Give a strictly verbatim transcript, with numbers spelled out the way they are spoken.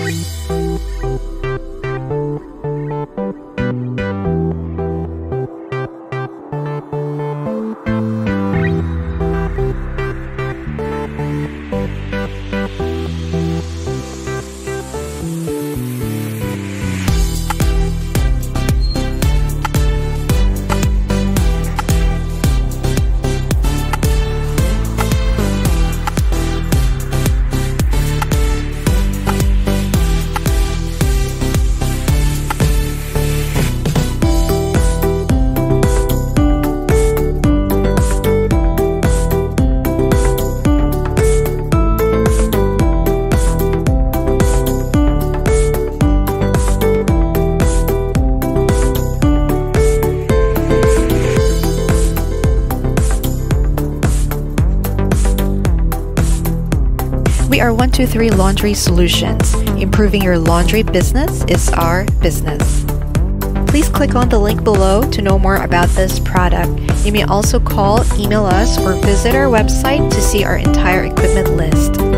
We are one two three Laundry Solutions. Improving your laundry business is our business. Please click on the link below to know more about this product. You may also call, email us, or visit our website to see our entire equipment list.